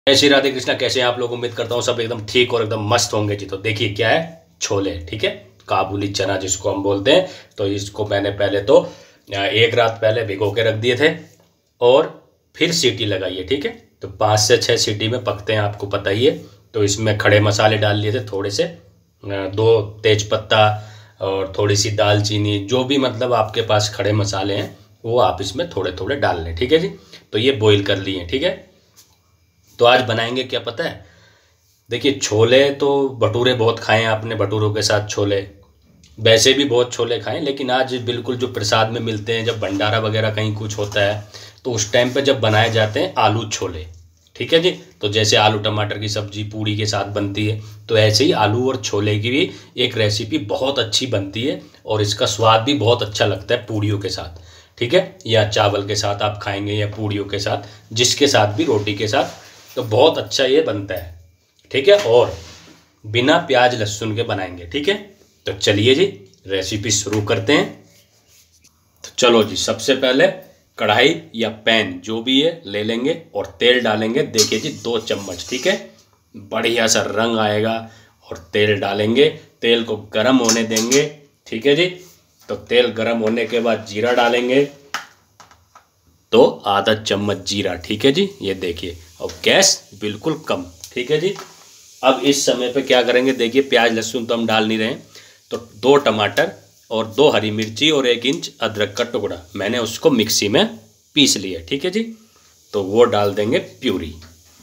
जय श्री राधे कृष्णा। कैसे हैं आप लोग? उम्मीद करता हूँ सब एकदम ठीक और एकदम मस्त होंगे जी। तो देखिए क्या है, छोले, ठीक है, काबुली चना जिसको हम बोलते हैं। तो इसको मैंने पहले तो एक रात पहले भिगो के रख दिए थे और फिर सीटी लगाई है, ठीक है। तो 5 से 6 सीटी में पकते हैं, आपको पता ही है। तो इसमें खड़े मसाले डाल लिए थे थोड़े से, 2 तेज पत्ता और थोड़ी सी दालचीनी, जो भी मतलब आपके पास खड़े मसाले हैं वो आप इसमें थोड़े थोड़े डाल लें, ठीक है जी। तो ये बॉईल कर लिए, ठीक है। तो आज बनाएंगे क्या पता है? देखिए छोले तो भटूरे बहुत खाए हैं आपने, भटूरों के साथ छोले, वैसे भी बहुत छोले खाएं, लेकिन आज बिल्कुल जो प्रसाद में मिलते हैं, जब भंडारा वगैरह कहीं कुछ होता है तो उस टाइम पे जब बनाए जाते हैं आलू छोले, ठीक है जी। तो जैसे आलू टमाटर की सब्जी पूड़ी के साथ बनती है, तो ऐसे ही आलू और छोले की भी एक रेसिपी बहुत अच्छी बनती है और इसका स्वाद भी बहुत अच्छा लगता है पूड़ियों के साथ, ठीक है। या चावल के साथ आप खाएंगे या पूड़ियों के साथ, जिसके साथ भी, रोटी के साथ, तो बहुत अच्छा ये बनता है, ठीक है। और बिना प्याज लहसुन के बनाएंगे, ठीक है। तो चलिए जी रेसिपी शुरू करते हैं। तो चलो जी, सबसे पहले कढ़ाई या पैन जो भी है ले लेंगे और तेल डालेंगे। देखिए जी 2 चम्मच, ठीक है। बढ़िया सा रंग आएगा और तेल डालेंगे, तेल को गर्म होने देंगे, ठीक है जी। तो तेल गर्म होने के बाद जीरा डालेंगे, तो आधा चम्मच जीरा, ठीक है जी। ये देखिए, और गैस बिल्कुल कम, ठीक है जी। अब इस समय पे क्या करेंगे, देखिए प्याज लहसुन तो हम डाल नहीं रहे हैं, तो 2 टमाटर और 2 हरी मिर्ची और 1 इंच अदरक का टुकड़ा मैंने उसको मिक्सी में पीस लिया, ठीक है जी। तो वो डाल देंगे प्यूरी।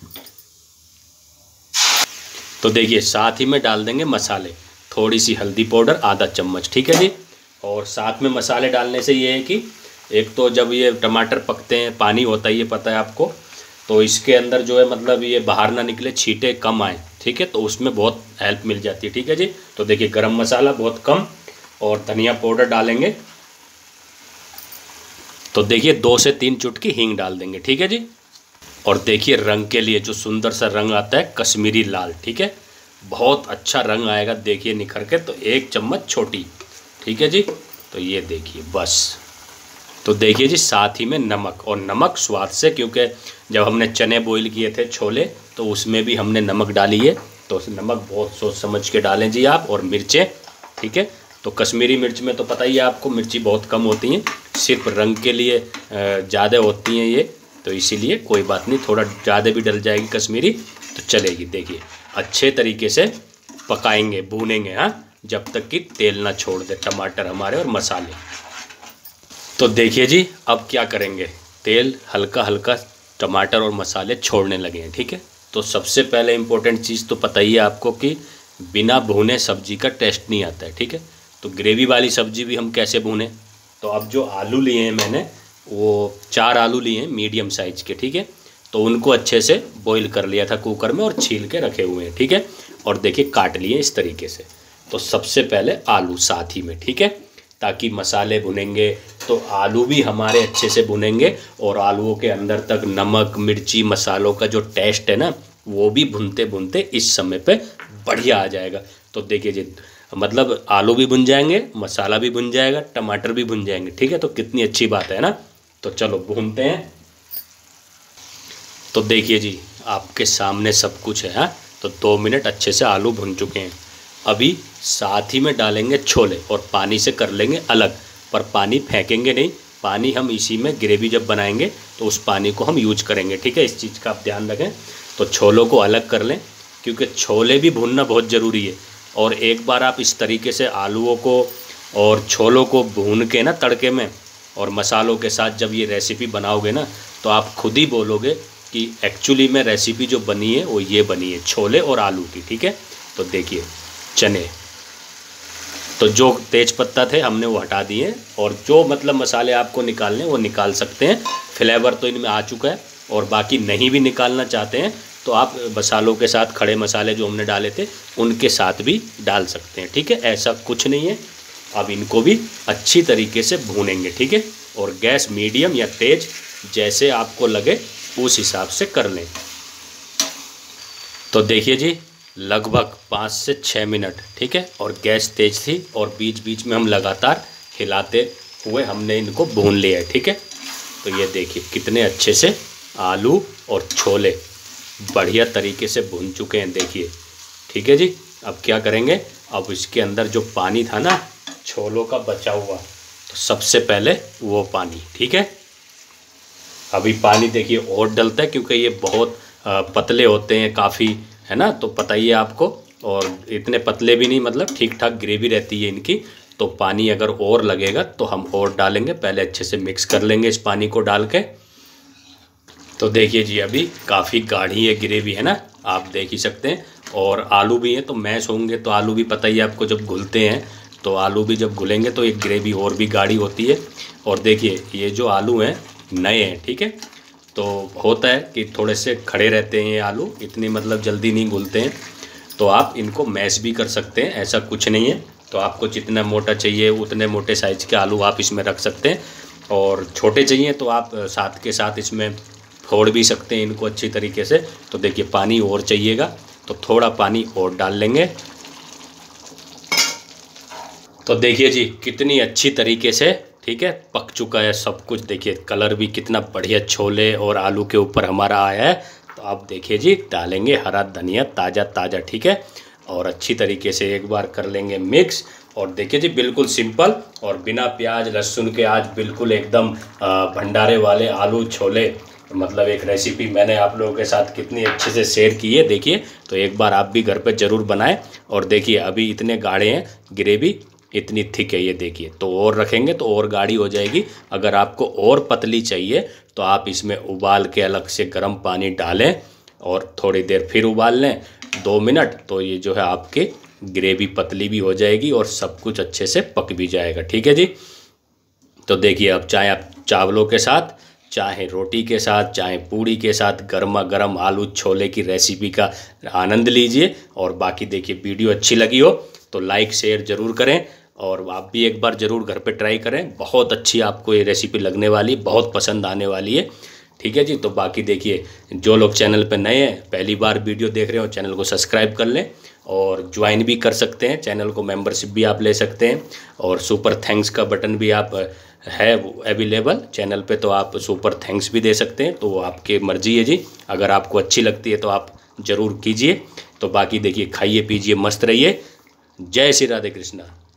तो देखिए साथ ही में डाल देंगे मसाले, थोड़ी सी हल्दी पाउडर आधा चम्मच, ठीक है जी। और साथ में मसाले डालने से ये है कि एक तो जब ये टमाटर पकते हैं पानी होता है, ये पता है आपको, तो इसके अंदर जो है मतलब ये बाहर ना निकले, छींटे कम आए, ठीक है। तो उसमें बहुत हेल्प मिल जाती है, ठीक है जी। तो देखिए गरम मसाला बहुत कम और धनिया पाउडर डालेंगे। तो देखिए 2 से 3 चुटकी हींग डाल देंगे, ठीक है जी। और देखिए रंग के लिए जो सुंदर सा रंग आता है कश्मीरी लाल, ठीक है, बहुत अच्छा रंग आएगा देखिए निखर के। तो 1 चम्मच छोटी, ठीक है जी। तो ये देखिए बस। तो देखिए जी साथ ही में नमक, और नमक स्वाद से, क्योंकि जब हमने चने बॉईल किए थे छोले तो उसमें भी हमने नमक डाली है, तो नमक बहुत सोच समझ के डालें जी आप। और मिर्चें, ठीक है। तो कश्मीरी मिर्च में तो पता ही है आपको, मिर्ची बहुत कम होती हैं, सिर्फ रंग के लिए ज़्यादा होती हैं ये, तो इसीलिए कोई बात नहीं, थोड़ा ज़्यादा भी डल जाएगी कश्मीरी तो चलेगी। देखिए अच्छे तरीके से पकाएंगे, भूनेंगे, हाँ, जब तक कि तेल ना छोड़ दे टमाटर हमारे और मसाले। तो देखिए जी अब क्या करेंगे, तेल हल्का हल्का टमाटर और मसाले छोड़ने लगे हैं, ठीक है। तो सबसे पहले इम्पोर्टेंट चीज़ तो पता ही है आपको कि बिना भुने सब्जी का टेस्ट नहीं आता है, ठीक है। तो ग्रेवी वाली सब्जी भी हम कैसे भूनें, तो अब जो आलू लिए हैं मैंने, वो 4 आलू लिए हैं मीडियम साइज़ के, ठीक है। तो उनको अच्छे से बॉईल कर लिया था कुकर में और छील के रखे हुए हैं, ठीक है। और देखिए काट लिए इस तरीके से। तो सबसे पहले आलू साथ ही में, ठीक है, ताकि मसाले भुनेंगे तो आलू भी हमारे अच्छे से भुनेंगे और आलूओं के अंदर तक नमक मिर्ची मसालों का जो टेस्ट है ना, वो भी भुनते भुनते इस समय पे बढ़िया आ जाएगा। तो देखिए जी मतलब आलू भी भुन जाएंगे, मसाला भी भुन जाएगा, टमाटर भी भुन जाएंगे, ठीक है। तो कितनी अच्छी बात है ना। तो चलो भूनते हैं। तो देखिए जी आपके सामने सब कुछ है, हाँ। तो 2 मिनट अच्छे से आलू भुन चुके हैं। अभी साथ ही में डालेंगे छोले और पानी से कर लेंगे अलग, पर पानी फेंकेंगे नहीं, पानी हम इसी में ग्रेवी जब बनाएंगे तो उस पानी को हम यूज करेंगे, ठीक है। इस चीज़ का आप ध्यान रखें। तो छोलों को अलग कर लें, क्योंकि छोले भी भूनना बहुत ज़रूरी है। और एक बार आप इस तरीके से आलूओं को और छोलों को भून के ना तड़के में और मसालों के साथ जब ये रेसिपी बनाओगे ना, तो आप खुद ही बोलोगे कि एक्चुअली में रेसिपी जो बनी है वो ये बनी है, छोले और आलू की, ठीक है। तो देखिए चने, तो जो तेज पत्ता थे हमने वो हटा दिए, और जो मतलब मसाले आपको निकालने वो निकाल सकते हैं, फ्लेवर तो इनमें आ चुका है। और बाकी नहीं भी निकालना चाहते हैं तो आप मसालों के साथ खड़े मसाले जो हमने डाले थे उनके साथ भी डाल सकते हैं, ठीक है, ऐसा कुछ नहीं है। अब इनको भी अच्छी तरीके से भूनेंगे, ठीक है। और गैस मीडियम या तेज जैसे आपको लगे उस हिसाब से कर लें। तो देखिए जी लगभग 5 से 6 मिनट, ठीक है, और गैस तेज़ थी और बीच बीच में हम लगातार हिलाते हुए हमने इनको भून लिया है, ठीक है। तो ये देखिए कितने अच्छे से आलू और छोले बढ़िया तरीके से भून चुके हैं, देखिए। ठीक है जी। अब क्या करेंगे, अब इसके अंदर जो पानी था ना छोलों का बचा हुआ, तो सबसे पहले वो पानी, ठीक है। अभी पानी देखिए और डलता है क्योंकि ये बहुत पतले होते हैं काफ़ी, है ना, तो पता ही है आपको। और इतने पतले भी नहीं, मतलब ठीक ठाक ग्रेवी रहती है इनकी। तो पानी अगर और लगेगा तो हम और डालेंगे, पहले अच्छे से मिक्स कर लेंगे इस पानी को डाल के। तो देखिए जी अभी काफ़ी गाढ़ी है ग्रेवी, है ना, आप देख ही सकते हैं। और आलू भी हैं तो मैश होंगे, तो आलू भी पता ही है आपको, जब घुलते हैं तो आलू भी जब घुलेंगे तो एक ग्रेवी और भी गाढ़ी होती है। और देखिए ये जो आलू हैं नए हैं, ठीक है, तो होता है कि थोड़े से खड़े रहते हैं ये आलू, इतनी मतलब जल्दी नहीं घुलते हैं। तो आप इनको मैश भी कर सकते हैं, ऐसा कुछ नहीं है। तो आपको जितना मोटा चाहिए उतने मोटे साइज़ के आलू आप इसमें रख सकते हैं, और छोटे चाहिए तो आप साथ के साथ इसमें फोड़ भी सकते हैं इनको अच्छी तरीके से। तो देखिए पानी और चाहिएगा तो थोड़ा पानी और डाल लेंगे। तो देखिए जी कितनी अच्छी तरीके से, ठीक है, पक चुका है सब कुछ। देखिए कलर भी कितना बढ़िया छोले और आलू के ऊपर हमारा आया है। तो आप देखिए जी डालेंगे हरा धनिया ताज़ा ताज़ा, ठीक है, और अच्छी तरीके से एक बार कर लेंगे मिक्स। और देखिए जी बिल्कुल सिंपल और बिना प्याज लहसुन के आज बिल्कुल एकदम भंडारे वाले आलू छोले, मतलब एक रेसिपी मैंने आप लोगों के साथ कितनी अच्छे से शेयर की है, देखिए। तो एक बार आप भी घर पे ज़रूर बनाएं। और देखिए अभी इतने गाढ़े हैं, ग्रेवी इतनी थिक है ये, देखिए। तो और रखेंगे तो और गाढ़ी हो जाएगी। अगर आपको और पतली चाहिए तो आप इसमें उबाल के अलग से गर्म पानी डालें और थोड़ी देर फिर उबाल लें 2 मिनट, तो ये जो है आपकी ग्रेवी पतली भी हो जाएगी और सब कुछ अच्छे से पक भी जाएगा, ठीक है जी। तो देखिए अब चाहे आप चावलों के साथ, चाहे रोटी के साथ, चाहे पूड़ी के साथ गर्मा गर्म आलू छोले की रेसिपी का आनंद लीजिए। और बाकी देखिए वीडियो अच्छी लगी हो तो लाइक शेयर ज़रूर करें, और आप भी एक बार ज़रूर घर पे ट्राई करें। बहुत अच्छी आपको ये रेसिपी लगने वाली, बहुत पसंद आने वाली है, ठीक है जी। तो बाकी देखिए जो लोग चैनल पे नए हैं, पहली बार वीडियो देख रहे हो, चैनल को सब्सक्राइब कर लें और ज्वाइन भी कर सकते हैं चैनल को, मेंबरशिप भी आप ले सकते हैं। और सुपर थैंक्स का बटन भी आप है अवेलेबल चैनल पे, तो आप सुपर थैंक्स भी दे सकते हैं। तो आपकी मर्ज़ी है जी, अगर आपको अच्छी लगती है तो आप ज़रूर कीजिए। तो बाकी देखिए खाइए पीजिए मस्त रहिए। जय श्री राधे कृष्णा।